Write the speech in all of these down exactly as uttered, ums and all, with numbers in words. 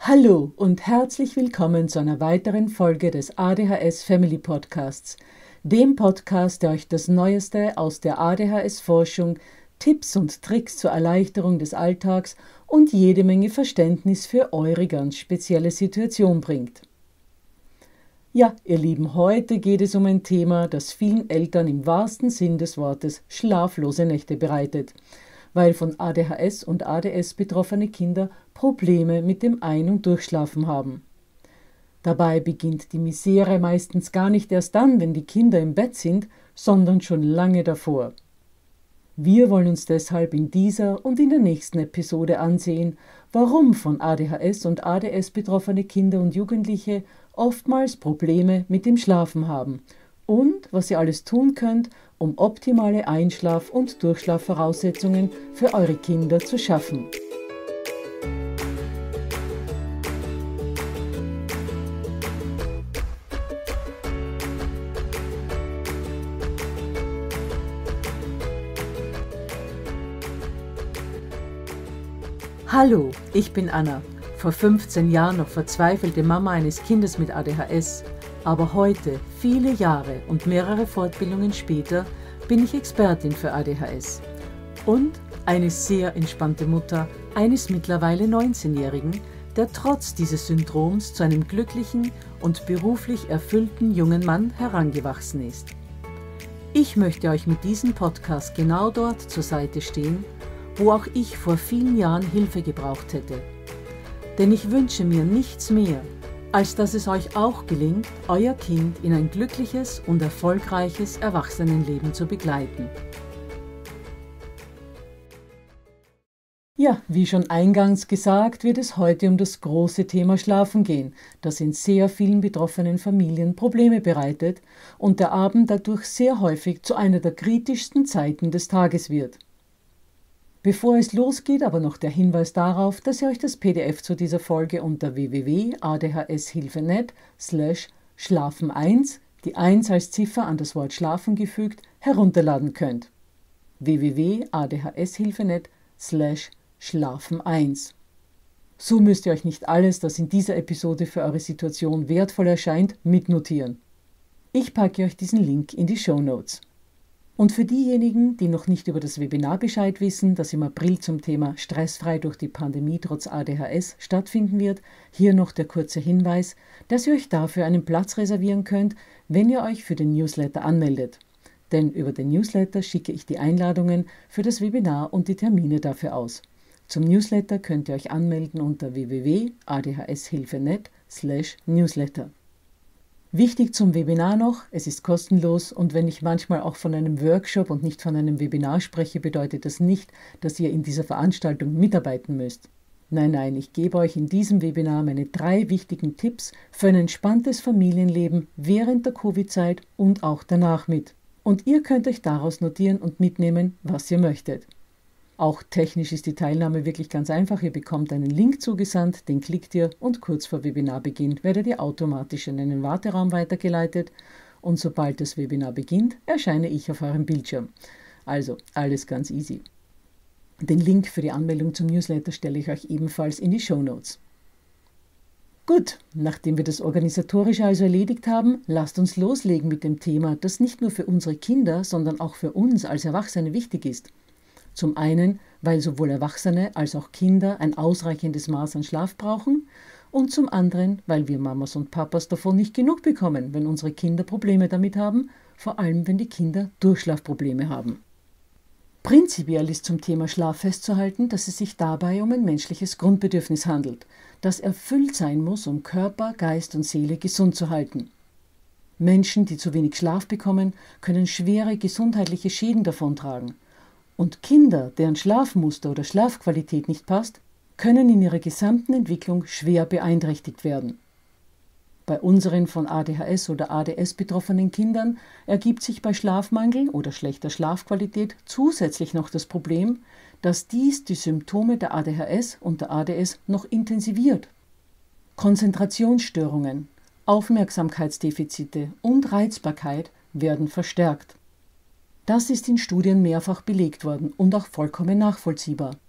Hallo und herzlich willkommen zu einer weiteren Folge des A D H S Family Podcasts, dem Podcast, der euch das Neueste aus der A D H S-Forschung, Tipps und Tricks zur Erleichterung des Alltags und jede Menge Verständnis für eure ganz spezielle Situation bringt. Ja, ihr Lieben, heute geht es um ein Thema, das vielen Eltern im wahrsten Sinn des Wortes schlaflose Nächte bereitet, weil von A D H S und A D S betroffene Kinder Probleme mit dem Ein- und Durchschlafen haben. Dabei beginnt die Misere meistens gar nicht erst dann, wenn die Kinder im Bett sind, sondern schon lange davor. Wir wollen uns deshalb in dieser und in der nächsten Episode ansehen, warum von A D H S und A D S betroffene Kinder und Jugendliche oftmals Probleme mit dem Schlafen haben und was ihr alles tun könnt, um optimale Einschlaf- und Durchschlafvoraussetzungen für eure Kinder zu schaffen. Hallo, ich bin Anna, vor fünfzehn Jahren noch verzweifelte Mama eines Kindes mit A D H S, aber heute, viele Jahre und mehrere Fortbildungen später, bin ich Expertin für A D H S und eine sehr entspannte Mutter eines mittlerweile neunzehnjährigen, der trotz dieses Syndroms zu einem glücklichen und beruflich erfüllten jungen Mann herangewachsen ist. Ich möchte euch mit diesem Podcast genau dort zur Seite stehen, wo auch ich vor vielen Jahren Hilfe gebraucht hätte. Denn ich wünsche mir nichts mehr, als dass es euch auch gelingt, euer Kind in ein glückliches und erfolgreiches Erwachsenenleben zu begleiten. Ja, wie schon eingangs gesagt, wird es heute um das große Thema Schlafen gehen, das in sehr vielen betroffenen Familien Probleme bereitet und der Abend dadurch sehr häufig zu einer der kritischsten Zeiten des Tages wird. Bevor es losgeht, aber noch der Hinweis darauf, dass ihr euch das P D F zu dieser Folge unter w w w punkt a d h s hilfe punkt net slash schlafen eins, die eins als Ziffer an das Wort Schlafen gefügt, herunterladen könnt. w w w punkt a d h s hilfe punkt net slash schlafen eins. So müsst ihr euch nicht alles, das in dieser Episode für eure Situation wertvoll erscheint, mitnotieren. Ich packe euch diesen Link in die Shownotes. Und für diejenigen, die noch nicht über das Webinar Bescheid wissen, das im April zum Thema Stressfrei durch die Pandemie trotz A D H S stattfinden wird, hier noch der kurze Hinweis, dass ihr euch dafür einen Platz reservieren könnt, wenn ihr euch für den Newsletter anmeldet. Denn über den Newsletter schicke ich die Einladungen für das Webinar und die Termine dafür aus. Zum Newsletter könnt ihr euch anmelden unter w w w punkt a d h s hilfe punkt net slash newsletter. Wichtig zum Webinar noch, es ist kostenlos und wenn ich manchmal auch von einem Workshop und nicht von einem Webinar spreche, bedeutet das nicht, dass ihr in dieser Veranstaltung mitarbeiten müsst. Nein, nein, ich gebe euch in diesem Webinar meine drei wichtigen Tipps für ein entspanntes Familienleben während der Covid-Zeit und auch danach mit. Und ihr könnt euch daraus notieren und mitnehmen, was ihr möchtet. Auch technisch ist die Teilnahme wirklich ganz einfach. Ihr bekommt einen Link zugesandt, den klickt ihr und kurz vor Webinarbeginn werdet ihr automatisch in einen Warteraum weitergeleitet und sobald das Webinar beginnt, erscheine ich auf eurem Bildschirm. Also alles ganz easy. Den Link für die Anmeldung zum Newsletter stelle ich euch ebenfalls in die Shownotes. Gut, nachdem wir das Organisatorische also erledigt haben, lasst uns loslegen mit dem Thema, das nicht nur für unsere Kinder, sondern auch für uns als Erwachsene wichtig ist. Zum einen, weil sowohl Erwachsene als auch Kinder ein ausreichendes Maß an Schlaf brauchen und zum anderen, weil wir Mamas und Papas davon nicht genug bekommen, wenn unsere Kinder Probleme damit haben, vor allem wenn die Kinder Durchschlafprobleme haben. Prinzipiell ist zum Thema Schlaf festzuhalten, dass es sich dabei um ein menschliches Grundbedürfnis handelt, das erfüllt sein muss, um Körper, Geist und Seele gesund zu halten. Menschen, die zu wenig Schlaf bekommen, können schwere gesundheitliche Schäden davontragen. Und Kinder, deren Schlafmuster oder Schlafqualität nicht passt, können in ihrer gesamten Entwicklung schwer beeinträchtigt werden. Bei unseren von A D H S oder A D S betroffenen Kindern ergibt sich bei Schlafmangel oder schlechter Schlafqualität zusätzlich noch das Problem, dass dies die Symptome der A D H S und der A D S noch intensiviert. Konzentrationsstörungen, Aufmerksamkeitsdefizite und Reizbarkeit werden verstärkt. Das ist in Studien mehrfach belegt worden und auch vollkommen nachvollziehbar.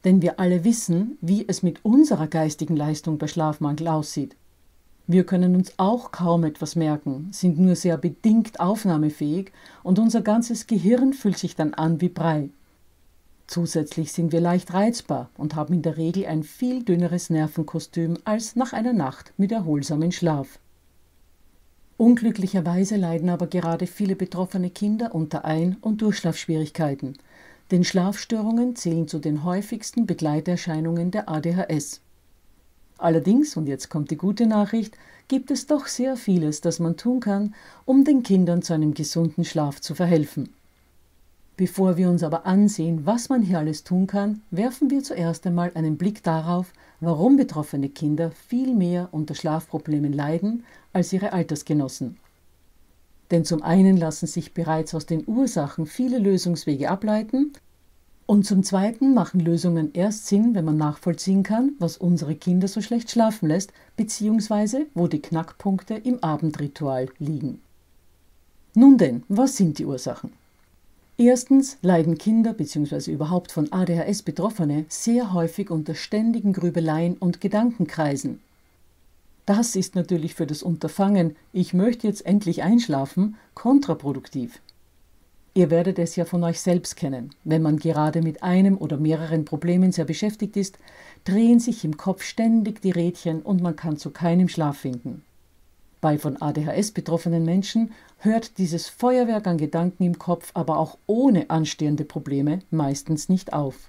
Denn wir alle wissen, wie es mit unserer geistigen Leistung bei Schlafmangel aussieht. Wir können uns auch kaum etwas merken, sind nur sehr bedingt aufnahmefähig und unser ganzes Gehirn fühlt sich dann an wie Brei. Zusätzlich sind wir leicht reizbar und haben in der Regel ein viel dünneres Nervenkostüm als nach einer Nacht mit erholsamem Schlaf. Unglücklicherweise leiden aber gerade viele betroffene Kinder unter Ein- und Durchschlafschwierigkeiten, denn Schlafstörungen zählen zu den häufigsten Begleiterscheinungen der A D H S. Allerdings, und jetzt kommt die gute Nachricht, gibt es doch sehr vieles, das man tun kann, um den Kindern zu einem gesunden Schlaf zu verhelfen. Bevor wir uns aber ansehen, was man hier alles tun kann, werfen wir zuerst einmal einen Blick darauf, warum betroffene Kinder viel mehr unter Schlafproblemen leiden als ihre Altersgenossen. Denn zum einen lassen sich bereits aus den Ursachen viele Lösungswege ableiten und zum zweiten machen Lösungen erst Sinn, wenn man nachvollziehen kann, was unsere Kinder so schlecht schlafen lässt, beziehungsweise wo die Knackpunkte im Abendritual liegen. Nun denn, was sind die Ursachen? Erstens leiden Kinder bzw. überhaupt von A D H S Betroffene sehr häufig unter ständigen Grübeleien und Gedankenkreisen. Das ist natürlich für das Unterfangen „Ich möchte jetzt endlich einschlafen" kontraproduktiv. Ihr werdet es ja von euch selbst kennen. Wenn man gerade mit einem oder mehreren Problemen sehr beschäftigt ist, drehen sich im Kopf ständig die Rädchen und man kann zu keinem Schlaf finden. Bei von A D H S betroffenen Menschen hört dieses Feuerwerk an Gedanken im Kopf aber auch ohne anstehende Probleme meistens nicht auf.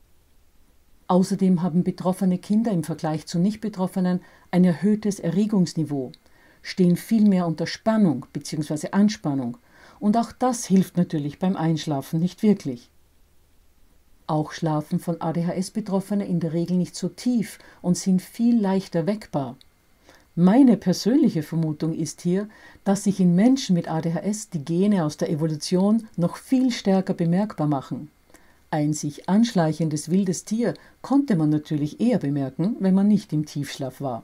Außerdem haben betroffene Kinder im Vergleich zu Nicht-Betroffenen ein erhöhtes Erregungsniveau, stehen viel mehr unter Spannung bzw. Anspannung und auch das hilft natürlich beim Einschlafen nicht wirklich. Auch schlafen von A D H S-Betroffene in der Regel nicht so tief und sind viel leichter weckbar. Meine persönliche Vermutung ist hier, dass sich in Menschen mit A D H S die Gene aus der Evolution noch viel stärker bemerkbar machen. Ein sich anschleichendes wildes Tier konnte man natürlich eher bemerken, wenn man nicht im Tiefschlaf war.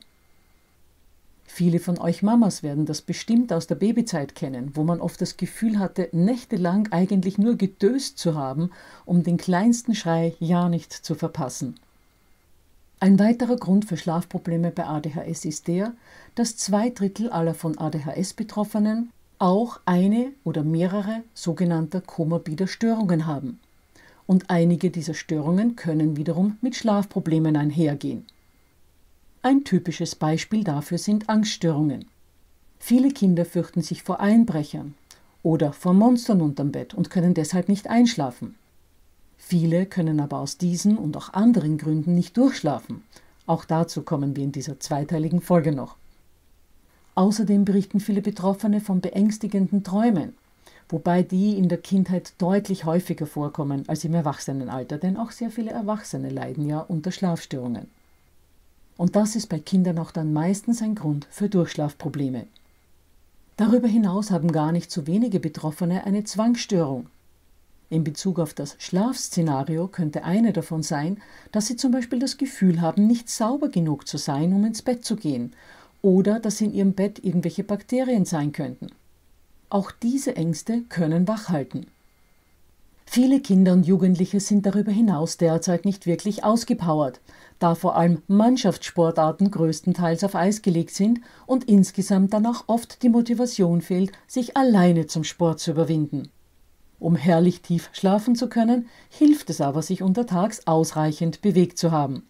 Viele von euch Mamas werden das bestimmt aus der Babyzeit kennen, wo man oft das Gefühl hatte, nächtelang eigentlich nur gedöst zu haben, um den kleinsten Schrei ja nicht zu verpassen. Ein weiterer Grund für Schlafprobleme bei A D H S ist der, dass zwei Drittel aller von A D H S-Betroffenen auch eine oder mehrere sogenannte komorbide Störungen haben. Und einige dieser Störungen können wiederum mit Schlafproblemen einhergehen. Ein typisches Beispiel dafür sind Angststörungen. Viele Kinder fürchten sich vor Einbrechern oder vor Monstern unterm Bett und können deshalb nicht einschlafen. Viele können aber aus diesen und auch anderen Gründen nicht durchschlafen. Auch dazu kommen wir in dieser zweiteiligen Folge noch. Außerdem berichten viele Betroffene von beängstigenden Träumen, wobei die in der Kindheit deutlich häufiger vorkommen als im Erwachsenenalter, denn auch sehr viele Erwachsene leiden ja unter Schlafstörungen. Und das ist bei Kindern auch dann meistens ein Grund für Durchschlafprobleme. Darüber hinaus haben gar nicht so wenige Betroffene eine Zwangsstörung. In Bezug auf das Schlafszenario könnte eine davon sein, dass sie zum Beispiel das Gefühl haben, nicht sauber genug zu sein, um ins Bett zu gehen, oder dass in ihrem Bett irgendwelche Bakterien sein könnten. Auch diese Ängste können wachhalten. Viele Kinder und Jugendliche sind darüber hinaus derzeit nicht wirklich ausgepowert, da vor allem Mannschaftssportarten größtenteils auf Eis gelegt sind und insgesamt danach oft die Motivation fehlt, sich alleine zum Sport zu überwinden. Um herrlich tief schlafen zu können, hilft es aber, sich untertags ausreichend bewegt zu haben.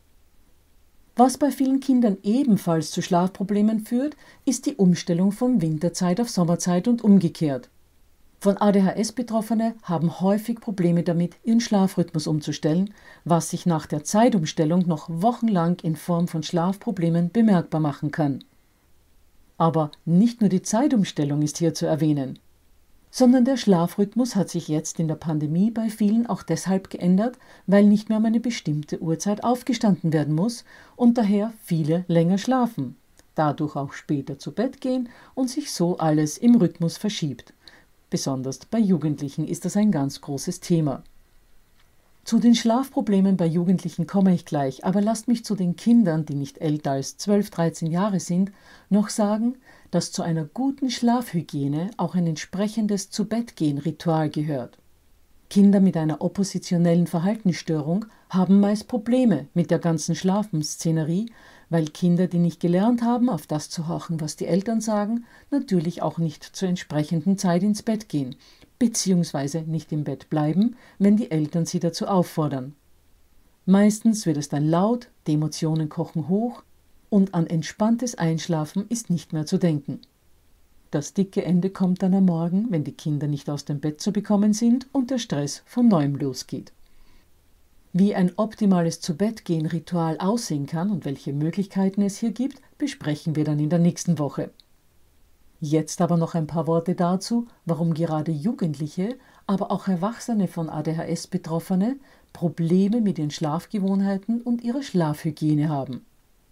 Was bei vielen Kindern ebenfalls zu Schlafproblemen führt, ist die Umstellung von Winterzeit auf Sommerzeit und umgekehrt. Von A D H S-Betroffene haben häufig Probleme damit, ihren Schlafrhythmus umzustellen, was sich nach der Zeitumstellung noch wochenlang in Form von Schlafproblemen bemerkbar machen kann. Aber nicht nur die Zeitumstellung ist hier zu erwähnen, sondern der Schlafrhythmus hat sich jetzt in der Pandemie bei vielen auch deshalb geändert, weil nicht mehr um eine bestimmte Uhrzeit aufgestanden werden muss und daher viele länger schlafen, dadurch auch später zu Bett gehen und sich so alles im Rhythmus verschiebt. Besonders bei Jugendlichen ist das ein ganz großes Thema. Zu den Schlafproblemen bei Jugendlichen komme ich gleich, aber lasst mich zu den Kindern, die nicht älter als zwölf, dreizehn Jahre sind, noch sagen, dass zu einer guten Schlafhygiene auch ein entsprechendes Zu-Bett-Gehen-Ritual gehört. Kinder mit einer oppositionellen Verhaltensstörung haben meist Probleme mit der ganzen Schlafensszenerie, weil Kinder, die nicht gelernt haben, auf das zu horchen, was die Eltern sagen, natürlich auch nicht zur entsprechenden Zeit ins Bett gehen, beziehungsweise nicht im Bett bleiben, wenn die Eltern sie dazu auffordern. Meistens wird es dann laut, die Emotionen kochen hoch und an entspanntes Einschlafen ist nicht mehr zu denken. Das dicke Ende kommt dann am Morgen, wenn die Kinder nicht aus dem Bett zu bekommen sind und der Stress von neuem losgeht. Wie ein optimales Zu-Bett-Gehen-Ritual aussehen kann und welche Möglichkeiten es hier gibt, besprechen wir dann in der nächsten Woche. Jetzt aber noch ein paar Worte dazu, warum gerade Jugendliche, aber auch Erwachsene von A D H S-Betroffene Probleme mit ihren Schlafgewohnheiten und ihrer Schlafhygiene haben.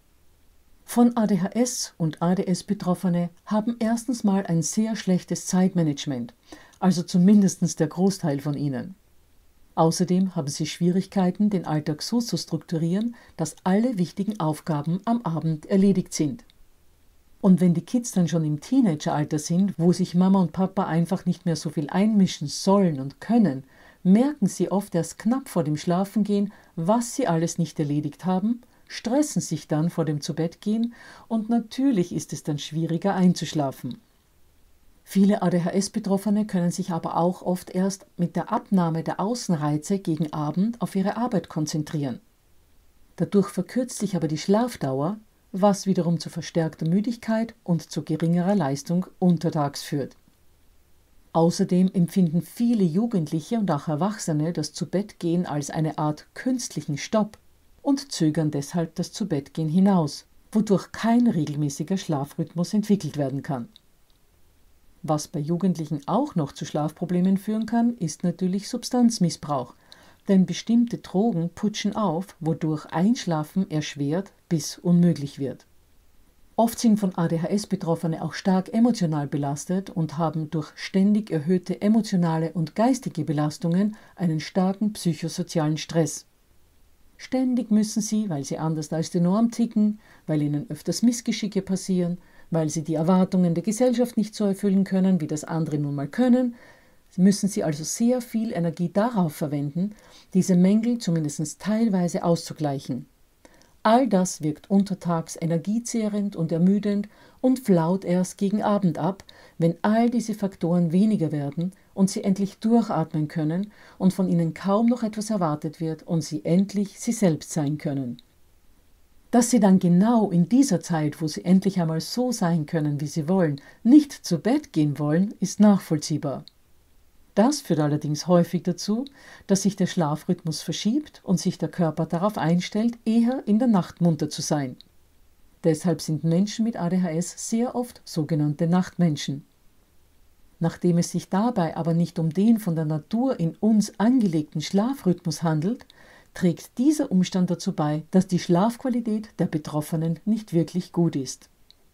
Von A D H S und A D S-Betroffene haben erstens mal ein sehr schlechtes Zeitmanagement, also zumindest der Großteil von ihnen. Außerdem haben sie Schwierigkeiten, den Alltag so zu strukturieren, dass alle wichtigen Aufgaben am Abend erledigt sind. Und wenn die Kids dann schon im Teenageralter sind, wo sich Mama und Papa einfach nicht mehr so viel einmischen sollen und können, merken sie oft erst knapp vor dem Schlafengehen, was sie alles nicht erledigt haben, stressen sich dann vor dem Zubettgehen und natürlich ist es dann schwieriger einzuschlafen. Viele A D H S-Betroffene können sich aber auch oft erst mit der Abnahme der Außenreize gegen Abend auf ihre Arbeit konzentrieren. Dadurch verkürzt sich aber die Schlafdauer, was wiederum zu verstärkter Müdigkeit und zu geringerer Leistung untertags führt. Außerdem empfinden viele Jugendliche und auch Erwachsene das Zubettgehen als eine Art künstlichen Stopp und zögern deshalb das Zubettgehen hinaus, wodurch kein regelmäßiger Schlafrhythmus entwickelt werden kann. Was bei Jugendlichen auch noch zu Schlafproblemen führen kann, ist natürlich Substanzmissbrauch, denn bestimmte Drogen putschen auf, wodurch Einschlafen erschwert bis unmöglich wird. Oft sind von A D H S-Betroffene auch stark emotional belastet und haben durch ständig erhöhte emotionale und geistige Belastungen einen starken psychosozialen Stress. Ständig müssen sie, weil sie anders als die Norm ticken, weil ihnen öfters Missgeschicke passieren, weil sie die Erwartungen der Gesellschaft nicht so erfüllen können, wie das andere nun mal können, müssen sie also sehr viel Energie darauf verwenden, diese Mängel zumindest teilweise auszugleichen. All das wirkt untertags energiezehrend und ermüdend und flaut erst gegen Abend ab, wenn all diese Faktoren weniger werden und sie endlich durchatmen können und von ihnen kaum noch etwas erwartet wird und sie endlich sie selbst sein können. Dass sie dann genau in dieser Zeit, wo sie endlich einmal so sein können, wie sie wollen, nicht zu Bett gehen wollen, ist nachvollziehbar. Das führt allerdings häufig dazu, dass sich der Schlafrhythmus verschiebt und sich der Körper darauf einstellt, eher in der Nacht munter zu sein. Deshalb sind Menschen mit A D H S sehr oft sogenannte Nachtmenschen. Nachdem es sich dabei aber nicht um den von der Natur in uns angelegten Schlafrhythmus handelt, trägt dieser Umstand dazu bei, dass die Schlafqualität der Betroffenen nicht wirklich gut ist.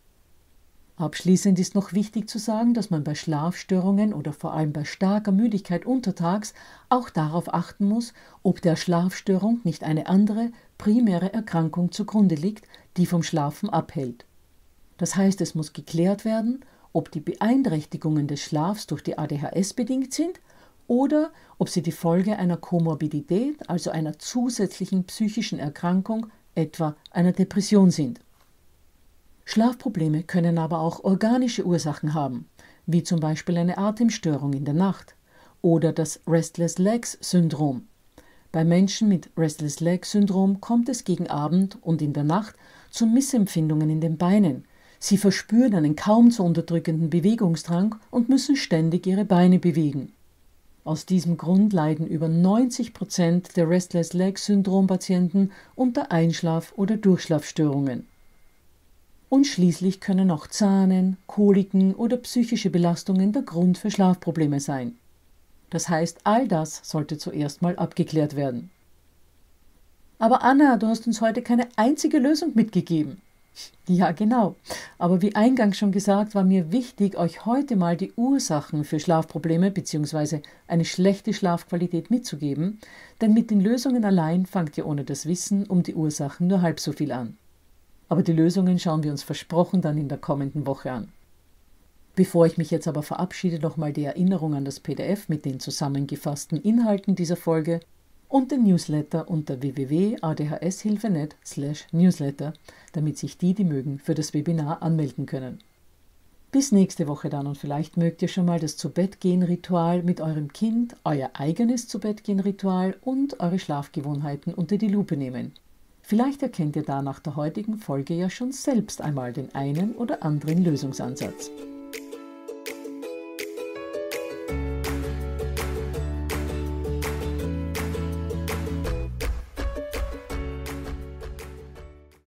Abschließend ist noch wichtig zu sagen, dass man bei Schlafstörungen oder vor allem bei starker Müdigkeit untertags auch darauf achten muss, ob der Schlafstörung nicht eine andere, primäre Erkrankung zugrunde liegt, die vom Schlafen abhält. Das heißt, es muss geklärt werden, ob die Beeinträchtigungen des Schlafs durch die A D H S bedingt sind oder ob sie die Folge einer Komorbidität, also einer zusätzlichen psychischen Erkrankung, etwa einer Depression sind. Schlafprobleme können aber auch organische Ursachen haben, wie zum Beispiel eine Atemstörung in der Nacht oder das Restless Legs Syndrom. Bei Menschen mit Restless Legs Syndrom kommt es gegen Abend und in der Nacht zu Missempfindungen in den Beinen. Sie verspüren einen kaum zu unterdrückenden Bewegungsdrang und müssen ständig ihre Beine bewegen. Aus diesem Grund leiden über neunzig Prozent der Restless Legs Syndrom-Patienten unter Einschlaf- oder Durchschlafstörungen. Und schließlich können auch Zahnen, Koliken oder psychische Belastungen der Grund für Schlafprobleme sein. Das heißt, all das sollte zuerst mal abgeklärt werden. Aber Anna, du hast uns heute keine einzige Lösung mitgegeben. Ja, genau. Aber wie eingangs schon gesagt, war mir wichtig, euch heute mal die Ursachen für Schlafprobleme bzw. eine schlechte Schlafqualität mitzugeben, denn mit den Lösungen allein fangt ihr ohne das Wissen um die Ursachen nur halb so viel an. Aber die Lösungen schauen wir uns versprochen dann in der kommenden Woche an. Bevor ich mich jetzt aber verabschiede, nochmal die Erinnerung an das P D F mit den zusammengefassten Inhalten dieser Folge und den Newsletter unter w w w punkt a d h s hilfe punkt net slash newsletter, damit sich die, die mögen, für das Webinar anmelden können. Bis nächste Woche dann und vielleicht mögt ihr schon mal das Zu-Bett-Gehen-Ritual mit eurem Kind, euer eigenes Zu-Bett-Gehen-Ritual und eure Schlafgewohnheiten unter die Lupe nehmen. Vielleicht erkennt ihr da nach der heutigen Folge ja schon selbst einmal den einen oder anderen Lösungsansatz.